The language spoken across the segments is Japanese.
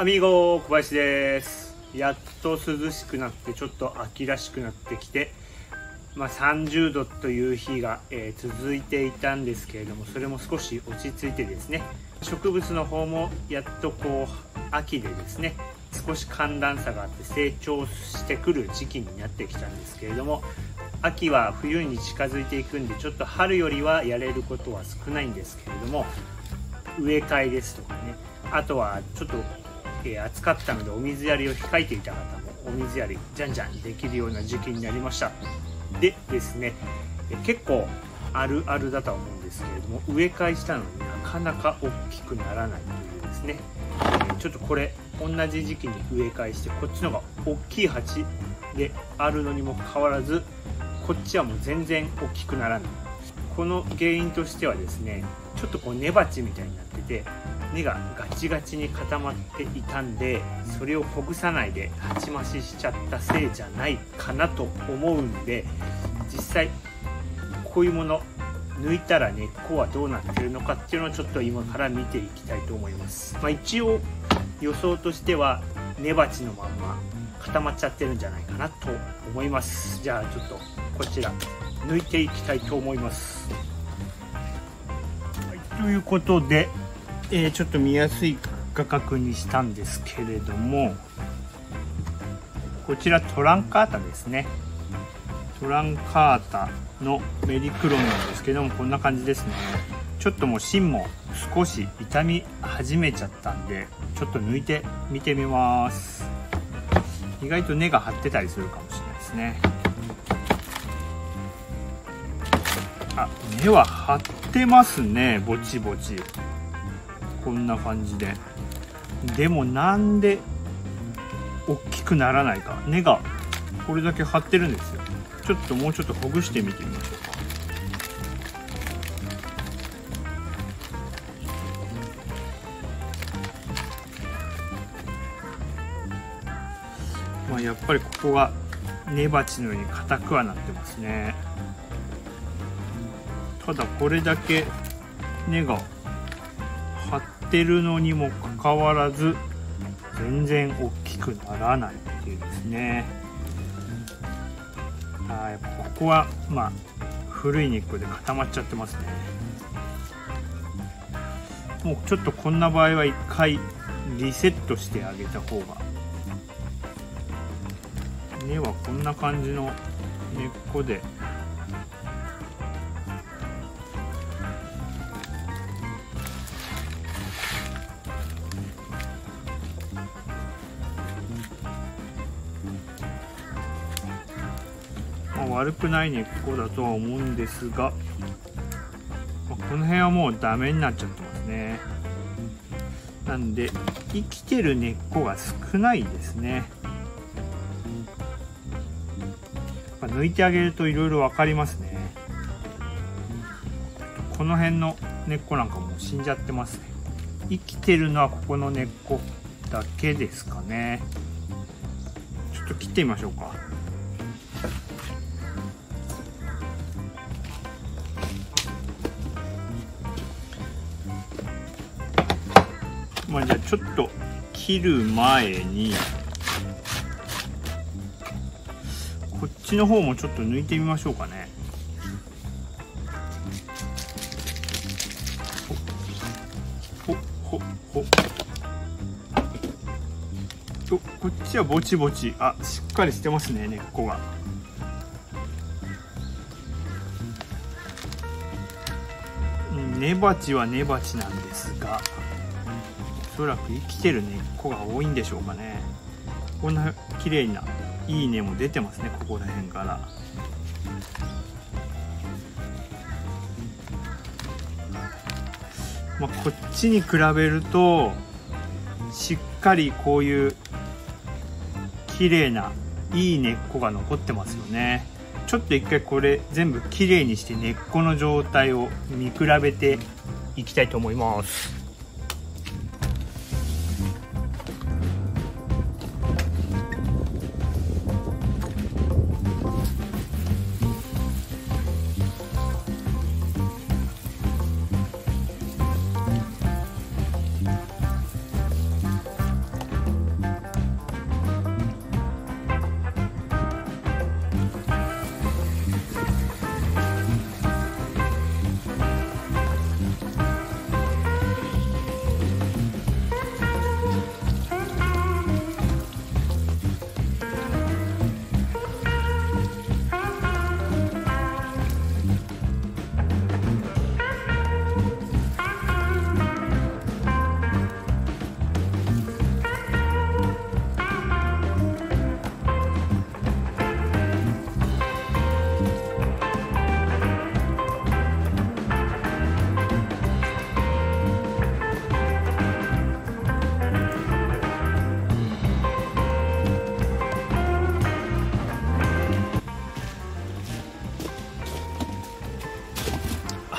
アミーゴ小林です。やっと涼しくなってちょっと秋らしくなってきて、30度という日が、続いていたんですけれども、それも少し落ち着いてですね、植物の方もやっと秋でですね、少し寒暖差があって成長してくる時期になってきたんですけれども、秋は冬に近づいていくんで、ちょっと春よりはやれることは少ないんですけれども、植え替えですとかね、あとはちょっと、暑かったのでお水やりを控えていた方もお水やりじゃんじゃんできるような時期になりました。でですね、結構あるあるだとは思うんですけれども、植え替えしたのになかなか大きくならないというですね、ちょっとこれ同じ時期に植え替えして、こっちの方が大きい鉢であるのにもかかわらず、こっちはもう全然大きくならない。この原因としてはですね、ちょっと根鉢みたいになってて、根がガチガチに固まっていたんで、それをほぐさないで鉢増ししちゃったせいじゃないかなと思うんで、実際こういうもの抜いたら根っこはどうなってるのかっていうのをちょっと今から見ていきたいと思います。一応予想としては根鉢のまんま固まっちゃってるんじゃないかなと思います。じゃあちょっとこちら抜いていきたいと思います。ということで、ちょっと見やすい画角にしたんですけれども、こちらトランカータですね。トランカータのメリクロンなんですけども、こんな感じですね。ちょっともう芯も少し傷み始めちゃったんで、ちょっと抜いてみてみます。意外と根が張ってたりするかもしれないですね。根は張ってますね、ぼちぼち。こんな感じで。でもなんで大きくならないか。根がこれだけ張ってるんですよ。ちょっともうちょっとほぐしてみてみましょうか。やっぱりここが根鉢のように硬くはなってますね。ただこれだけ根が張ってるのにもかかわらず全然大きくならないっていうですね。やっぱここは古い根っこで固まっちゃってますね。もうちょっとこんな場合は一回リセットしてあげた方が。根はこんな感じの根っこで悪くない根っこだとは思うんですが、この辺はもうダメになっちゃってますね。なんで生きてる根っこが少ないですね。抜いてあげるといろいろ分かりますね。この辺の根っこなんかもう死んじゃってますね。生きてるのはここの根っこだけですかね。ちょっと切ってみましょうか。じゃあちょっと切る前にこっちの方もちょっと抜いてみましょうかね。こっちはぼちぼちしっかりしてますね、根っこが。根鉢は根鉢なんですが、おそらく生きてる根っこが多いんでしょうかね。こんな綺麗ないい根も出てますね、ここら辺から。こっちに比べるとしっかりこういう綺麗ないい根っこが残ってますよね。ちょっと一回これ全部綺麗にして根っこの状態を見比べていきたいと思います。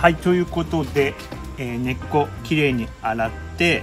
はい、ということで、根っこきれいに洗って、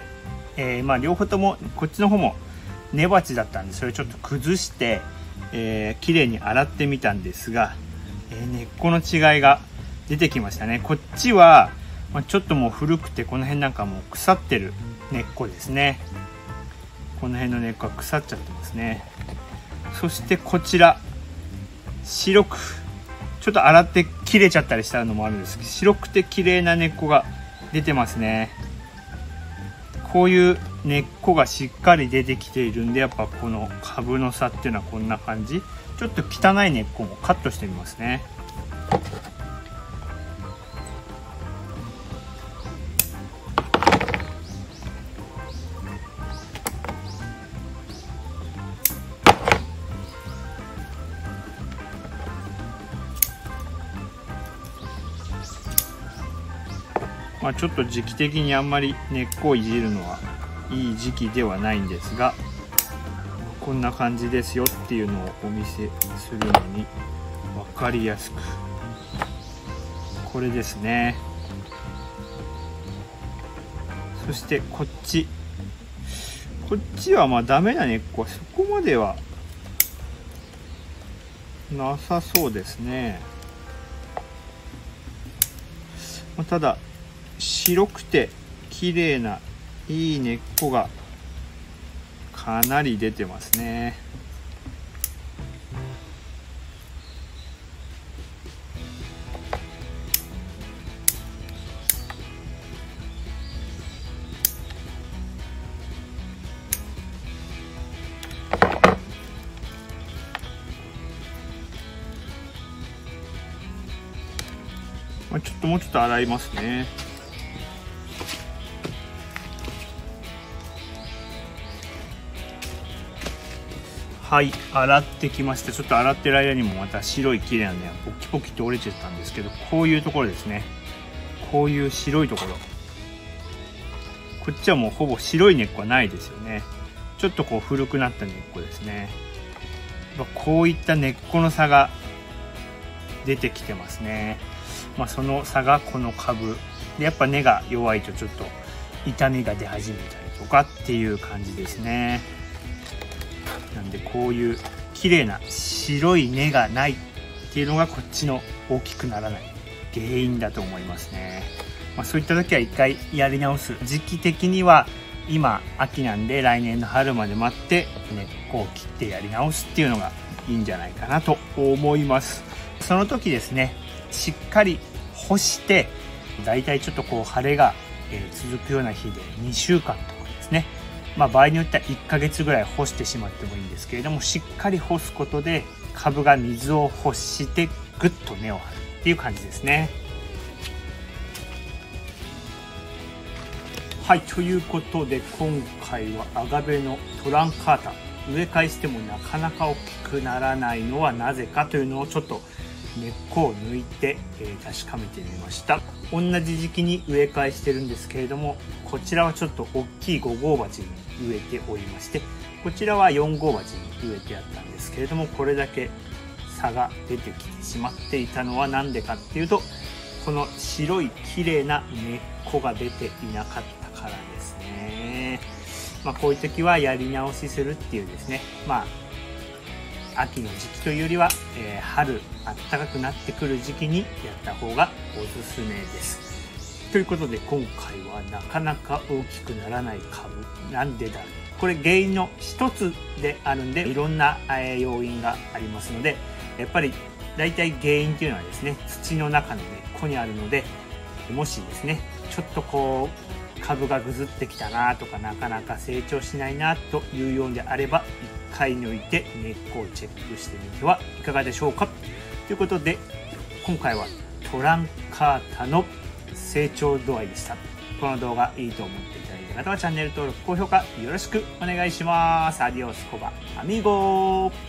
両方ともこっちの方も根鉢だったんで、それちょっと崩して、きれいに洗ってみたんですが、根っこの違いが出てきましたね。こっちは、ちょっともう古くて、この辺なんかもう腐ってる根っこですね。この辺の根っこは腐っちゃってますね。そしてこちら、白くちょっと洗って切れちゃったりしたのもあるんですけど、白くて綺麗な根っこが出てますね。こういう根っこがしっかり出てきているんで、やっぱこの株の差っていうのはこんな感じ。ちょっと汚い根っこもカットしてみますね。ちょっと時期的にあんまり根っこをいじるのはいい時期ではないんですが、こんな感じですよっていうのをお見せするのに分かりやすく、これですね。そしてこっちはダメな根っこはそこまではなさそうですね。ただ白くて綺麗ないい根っこがかなり出てますね。もうちょっと洗いますね。はい、洗ってきました。ちょっと洗ってる間にもまた白い綺麗なね、ポキポキと折れちゃったんですけど、こういうところですね。こういう白いところ。こっちはもうほぼ白い根っこはないですよね。ちょっとこう古くなった根っこですね。こういった根っこの差が出てきてますね。その差がこの株で、やっぱ根が弱いとちょっと痛みが出始めたりとかっていう感じですね。なんでこういう綺麗な白い根がないっていうのがこっちの大きくならない原因だと思いますね。そういった時は一回やり直す。時期的には今秋なんで、来年の春まで待って根っこを切ってやり直すっていうのがいいんじゃないかなと思います。その時ですね、しっかり干して、だいたいちょっとこう晴れが続くような日で2週間とかですね、場合によっては1ヶ月ぐらい干してしまってもいいんですけれども、しっかり干すことで株が水を欲してぐっと根を張るっていう感じですね。はい、ということで今回はアガベのトランカータ、植え替えしてもなかなか大きくならないのはなぜかというのをちょっと根っこを抜いて、確かめてみました。同じ時期に植え替えしてるんですけれども、こちらはちょっと大きい5号鉢に植えておりまして、こちらは4号鉢に植えてあったんですけれども、これだけ差が出てきてしまっていたのは何でかっていうと、この白い綺麗な根っこが出ていなかったからですね。こういう時はやり直しするっていうですね、秋の時期というよりは、春暖かくなってくる時期にやった方がおすすめです。ということで今回はなかなか大きくならない株なんでだろう、これ原因の一つであるんで、いろんな要因がありますので、やっぱり大体原因というのはですね、土の中の根っこにあるので、もしですねちょっとこう株がぐずってきたなとか、なかなか成長しないなというようであれば、一回抜いて根っこをチェックしてみてはいかがでしょうか。ということで今回はトランカータの成長度合いでした。この動画いいと思っていただいた方はチャンネル登録、高評価よろしくお願いします。アディオスコバアミーゴー。